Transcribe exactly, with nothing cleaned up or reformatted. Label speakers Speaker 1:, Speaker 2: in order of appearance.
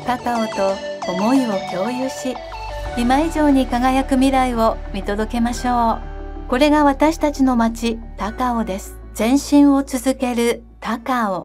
Speaker 1: 高尾と思いを共有し、今以上に輝く未来を見届けましょう。これが私たちの街、高尾です。前進を続ける高尾。